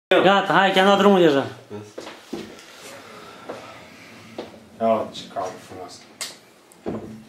Gata, hai că am dat drumul deja. Ia uite ce cadru frumos.